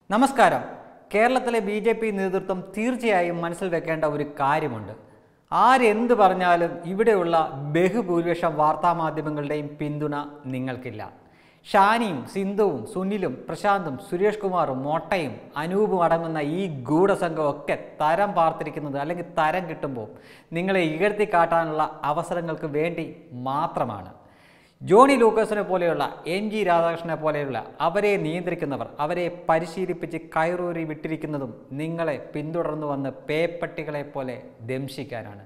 നമസ്കാരം. കേരളത്തിലെ ബി.ജെ.പി. നേതൃത്വം തീർച്ചയായും മനസ്സിൽ വെക്കേണ്ട ഒരു കാര്യമുണ്ട്. ആരെന്ത് പറഞ്ഞാലും ഇവിടെയുള്ള ബഹുഭൂരിപക്ഷം വാർത്താമാധ്യമങ്ങളുടെയും പിന്തുണ നിങ്ങൾക്കില്ല. ഷാനിയും സിന്ധുവും സുനിലും പ്രശാന്തും സുരേഷ് കുമാറും മൊട്ടയും അനൂപും അടങ്ങുന്ന ഈ ഗൂഢസംഘമൊക്കെ തരം പാർത്തിരിക്കുന്നത് അല്ലെങ്കിൽ തരം കിട്ടുമ്പോൾ നിങ്ങളെ ഇകഴ്ത്തി കാട്ടാനുള്ള അവസരങ്ങൾക്ക് വേണ്ടി മാത്രമാണ്. ജോണി ലൂക്കസിനെ പോലെയുള്ള എൻ ജി രാധാകൃഷ്ണനെ പോലെയുള്ള അവരെ നിയന്ത്രിക്കുന്നവർ അവരെ പരിശീലിപ്പിച്ച് കയറൂരി വിട്ടിരിക്കുന്നതും നിങ്ങളെ പിന്തുടർന്നു വന്ന് പേപ്പട്ടികളെ പോലെ ദംശിക്കാനാണ്.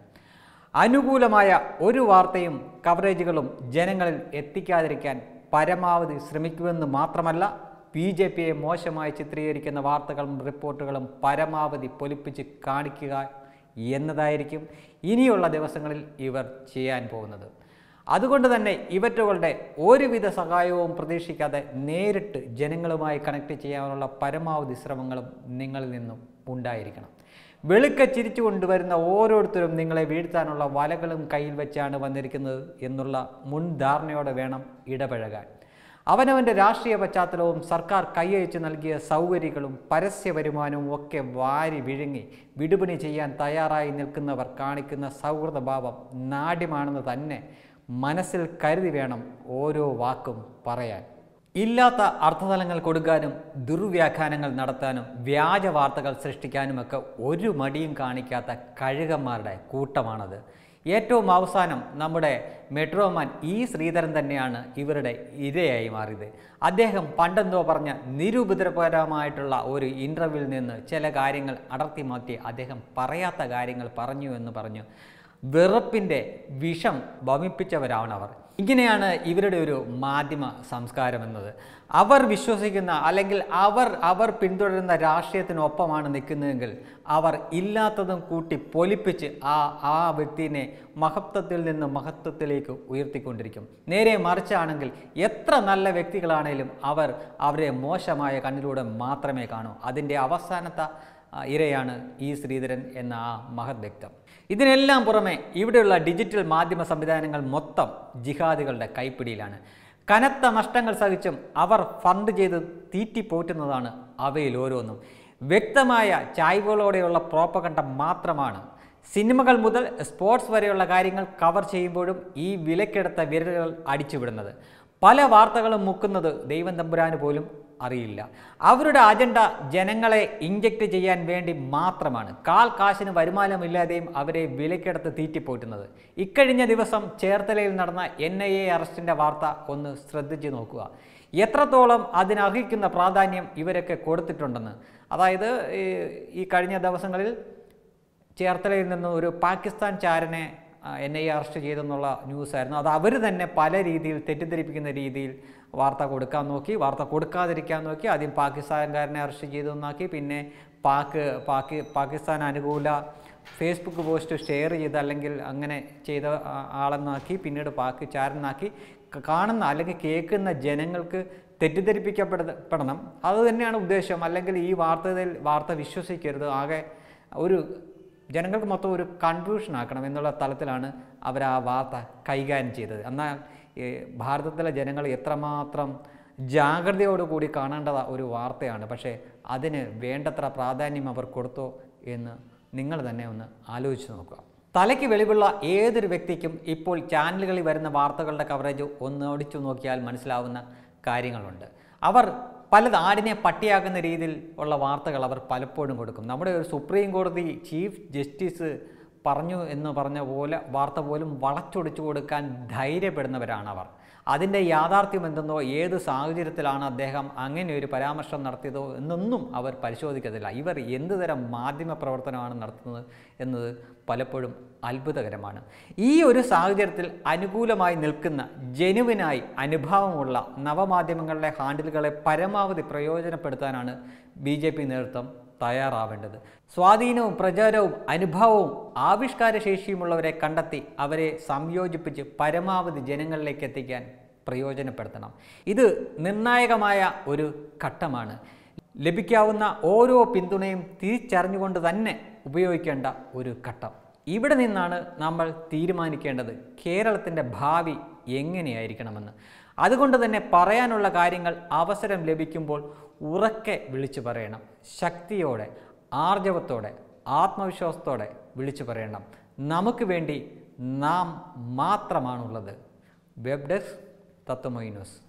അനുകൂലമായ ഒരു വാർത്തയും കവറേജുകളും ജനങ്ങളിൽ എത്തിക്കാതിരിക്കാൻ പരമാവധി ശ്രമിക്കുമെന്ന് മാത്രമല്ല, ബി.ജെ.പിയെ മോശമായി ചിത്രീകരിക്കുന്ന വാർത്തകളും റിപ്പോർട്ടുകളും പരമാവധി പൊലിപ്പിച്ച് കാണിക്കുക എന്നതായിരിക്കും ഇനിയുള്ള ദിവസങ്ങളിൽ ഇവർ ചെയ്യാൻ പോകുന്നത്. അതുകൊണ്ട് തന്നെ ഇവറ്റുകളുടെ ഒരുവിധ സഹായവും പ്രതീക്ഷിക്കാതെ നേരിട്ട് ജനങ്ങളുമായി കണക്ട് ചെയ്യാനുള്ള പരമാവധി ശ്രമങ്ങളും നിങ്ങളിൽ നിന്നും ഉണ്ടായിരിക്കണം. വെളുക്ക ചിരിച്ചു കൊണ്ടുവരുന്ന ഓരോരുത്തരും നിങ്ങളെ വീഴ്ത്താനുള്ള വലകളും കയ്യിൽ വെച്ചാണ് വന്നിരിക്കുന്നത് എന്നുള്ള മുൻധാരണയോടെ വേണം ഇടപഴകാൻ. അവനവൻ്റെ രാഷ്ട്രീയ പശ്ചാത്തലവും സർക്കാർ കൈയച്ചു നൽകിയ സൗകര്യങ്ങളും പരസ്യ വരുമാനവും ഒക്കെ വാരി വിഴുങ്ങി വിടുപണി ചെയ്യാൻ തയ്യാറായി നിൽക്കുന്നവർ കാണിക്കുന്ന സൗഹൃദഭാവം നാട്യമാണെന്ന് തന്നെ മനസ്സിൽ കരുതി വേണം ഓരോ വാക്കും പറയാൻ. ഇല്ലാത്ത അർത്ഥതലങ്ങൾ കൊടുക്കാനും ദുർവ്യാഖ്യാനങ്ങൾ നടത്താനും വ്യാജ വാർത്തകൾ സൃഷ്ടിക്കാനുമൊക്കെ ഒരു മടിയും കാണിക്കാത്ത കഴുകന്മാരുടെ കൂട്ടമാണത്. ഏറ്റവും അവസാനം നമ്മുടെ മെട്രോമാൻ ഇ ശ്രീധരൻ തന്നെയാണ് ഇവരുടെ ഇരയായി മാറിയത്. അദ്ദേഹം പണ്ടെന്തോ പറഞ്ഞ നിരുപദ്രവകരമായിട്ടുള്ള ഒരു ഇൻ്റർവ്യൂവിൽ നിന്ന് ചില കാര്യങ്ങൾ അടർത്തി മാറ്റി അദ്ദേഹം പറയാത്ത കാര്യങ്ങൾ പറഞ്ഞു എന്ന് പറഞ്ഞു വെറുപ്പിൻ്റെ വിഷം വമിപ്പിച്ചവരാണ് അവർ. ഇങ്ങനെയാണ് ഇവരുടെ ഒരു മാധ്യമ സംസ്കാരം എന്നത്. അവർ വിശ്വസിക്കുന്ന അല്ലെങ്കിൽ അവർ പിന്തുടരുന്ന രാഷ്ട്രീയത്തിനൊപ്പമാണ് നിൽക്കുന്നതെങ്കിൽ അവർ ഇല്ലാത്തതും കൂട്ടി പൊലിപ്പിച്ച് ആ വ്യക്തിയെ മഹത്വത്തിൽ നിന്ന് മഹത്വത്തിലേക്ക് ഉയർത്തിക്കൊണ്ടിരിക്കും. നേരെ മറിച്ചാണെങ്കിൽ എത്ര നല്ല വ്യക്തികളാണേലും അവരെ മോശമായ കണ്ണിലൂടെ മാത്രമേ കാണൂ. അതിൻ്റെ അവസാനത്തെ ഇരയാണ് ഇ ശ്രീധരൻ എന്ന ആ മഹത് വ്യക്തം. ഇതിനെല്ലാം പുറമെ ഇവിടെയുള്ള ഡിജിറ്റൽ മാധ്യമ സംവിധാനങ്ങൾ മൊത്തം ജിഹാദികളുടെ കൈപ്പിടിയിലാണ്. കനത്ത നഷ്ടങ്ങൾ സഹിച്ചും അവർ ഫണ്ട് ചെയ്ത് തീറ്റിപ്പോറ്റുന്നതാണ് അവയിൽ ഓരോന്നും. വ്യക്തമായ ചായ്വുകളോടെയുള്ള പ്രോപ്പഗണ്ട മാത്രമാണ്. സിനിമകൾ മുതൽ സ്പോർട്സ് വരെയുള്ള കാര്യങ്ങൾ കവർ ചെയ്യുമ്പോഴും ഈ വിലക്കെടുത്ത വിരലുകൾ അടിച്ചുവിടുന്നത്. പല വാർത്തകളും മുക്കുന്നത് ദൈവം തമ്പുരാന് പോലും അറിയില്ല. അവരുടെ അജണ്ട ജനങ്ങളെ ഇഞ്ചക്ട് ചെയ്യാൻ വേണ്ടി മാത്രമാണ്. കാശിന് വരുമാനമില്ലാതെയും അവരെ വിലക്കെടുത്ത് തീറ്റിപ്പോറ്റുന്നത്. ഇക്കഴിഞ്ഞ ദിവസം ചേർത്തലയിൽ നടന്ന NIA അറസ്റ്റിൻ്റെ വാർത്ത ഒന്ന് ശ്രദ്ധിച്ചു നോക്കുക. എത്രത്തോളം അതിനർഹിക്കുന്ന പ്രാധാന്യം ഇവരൊക്കെ കൊടുത്തിട്ടുണ്ടെന്ന്. അതായത് ഈ കഴിഞ്ഞ ദിവസങ്ങളിൽ ചേർത്തലയിൽ നിന്ന് ഒരു പാകിസ്ഥാൻ ചാരനെ NIA അറസ്റ്റ് ചെയ്തെന്നുള്ള ന്യൂസായിരുന്നു. അത് അവർ തന്നെ പല രീതിയിൽ തെറ്റിദ്ധരിപ്പിക്കുന്ന രീതിയിൽ വാർത്ത കൊടുക്കാൻ നോക്കി, വാർത്ത കൊടുക്കാതിരിക്കാൻ നോക്കി. ആദ്യം പാകിസ്ഥാൻകാരനെ അറസ്റ്റ് ചെയ്തെന്നാക്കി, പിന്നെ പാകിസ്ഥാൻ അനുകൂല ഫേസ്ബുക്ക് പോസ്റ്റ് ഷെയർ ചെയ്ത് അല്ലെങ്കിൽ അങ്ങനെ ചെയ്ത ആളെന്നാക്കി, പിന്നീട് ചാരനാക്കി. കാണുന്ന അല്ലെങ്കിൽ കേൾക്കുന്ന ജനങ്ങൾക്ക് തെറ്റിദ്ധരിപ്പിക്കപ്പെടണം, അതുതന്നെയാണ് ഉദ്ദേശം. അല്ലെങ്കിൽ ഈ വാർത്ത വിശ്വസിക്കരുത്, ആകെ ഒരു ജനങ്ങൾക്ക് മൊത്തം ഒരു കൺഫ്യൂഷൻ ആക്കണം എന്നുള്ള തലത്തിലാണ് അവർ ആ വാർത്ത കൈകാര്യം ചെയ്തത്. എന്നാൽ ഭാരതത്തിലെ ജനങ്ങൾ എത്രമാത്രം ജാഗ്രതയോടുകൂടി കാണേണ്ട ഒരു വാർത്തയാണ്. പക്ഷേ അതിന് വേണ്ടത്ര പ്രാധാന്യം അവർ കൊടുത്തോ എന്ന് നിങ്ങൾ തന്നെ ഒന്ന് ആലോചിച്ച് നോക്കുക. തലയ്ക്ക് വെളിവുള്ള ഏതൊരു വ്യക്തിക്കും ഇപ്പോൾ ചാനലുകളിൽ വരുന്ന വാർത്തകളുടെ കവറേജ് ഒന്ന് ഓടിച്ചു നോക്കിയാൽ മനസ്സിലാവുന്ന കാര്യങ്ങളുണ്ട്. അവർ ആടിനെ പട്ടിയാക്കുന്ന രീതിയിൽ ഉള്ള വാർത്തകൾ അവർ പലപ്പോഴും കൊടുക്കും. നമ്മുടെ ഒരു സുപ്രീം കോടതി ചീഫ് ജസ്റ്റിസ് പറഞ്ഞു എന്ന് പറഞ്ഞ പോലെ വാർത്ത പോലും വളച്ചൊടിച്ചു കൊടുക്കാൻ ധൈര്യപ്പെടുന്നവരാണ് അവർ. അതിൻ്റെ യാഥാർത്ഥ്യം എന്തെന്നോ ഏത് സാഹചര്യത്തിലാണ് അദ്ദേഹം അങ്ങനെ ഒരു പരാമർശം നടത്തിയതോ എന്നൊന്നും അവർ പരിശോധിക്കത്തില്ല. ഇവർ എന്ത് തരം മാധ്യമ പ്രവർത്തനമാണ് നടത്തുന്നത് എന്നത് പലപ്പോഴും അത്ഭുതകരമാണ്. ഈ ഒരു സാഹചര്യത്തിൽ അനുകൂലമായി നിൽക്കുന്ന ജെനുവിനായി അനുഭവമുള്ള നവമാധ്യമങ്ങളുടെ ഹാൻഡിലുകളെ പരമാവധി പ്രയോജനപ്പെടുത്താനാണ് ബി.ജെ.പി. നേതൃത്വം തയ്യാറാവേണ്ടത്. സ്വാധീനവും പ്രചാരവും അനുഭവവും ആവിഷ്കാരശേഷിയുമുള്ളവരെ കണ്ടെത്തി അവരെ സംയോജിപ്പിച്ച് പരമാവധി ജനങ്ങളിലേക്ക് എത്തിക്കാൻ പ്രയോജനപ്പെടുത്തണം. ഇത് നിർണായകമായ ഒരു ഘട്ടമാണ്. ലഭിക്കാവുന്ന ഓരോ പിന്തുണയും തിരിച്ചറിഞ്ഞുകൊണ്ട് തന്നെ ഉപയോഗിക്കേണ്ട ഒരു ഘട്ടം. ഇവിടെ നിന്നാണ് നമ്മൾ തീരുമാനിക്കേണ്ടത് കേരളത്തിൻ്റെ ഭാവി എങ്ങനെയായിരിക്കണമെന്ന്. അതുകൊണ്ട് തന്നെ പറയാനുള്ള കാര്യങ്ങൾ അവസരം ലഭിക്കുമ്പോൾ ഉറക്കെ വിളിച്ചു പറയണം. ശക്തിയോടെ, ആർജവത്തോടെ, ആത്മവിശ്വാസത്തോടെ വിളിച്ചു പറയണം. നമുക്ക് വേണ്ടി നാം മാത്രമാണുള്ളത്. Web desk Tatwamayi news.